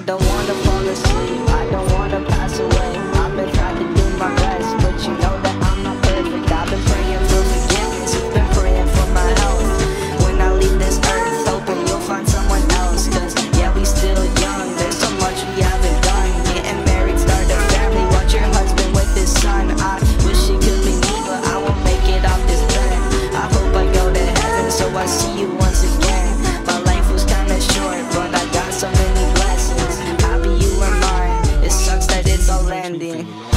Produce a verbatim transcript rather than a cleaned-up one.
don't wanna fall asleep, I don't wanna pass away. I've been trying to do my best, but you know that I'm not perfect. I've been praying for forgiveness, been praying for my health. When I leave this earth, hoping you'll find someone else. Cause yeah, we still young, there's so much we haven't done. Getting married, start a family, watch your husband with his son. I wish it could be me, but I won't make it off this planet. I hope I go to heaven, so I see you once again. My life was kinda short, but I got so many blessings. Happy you were mine, it sucks that it's all ending.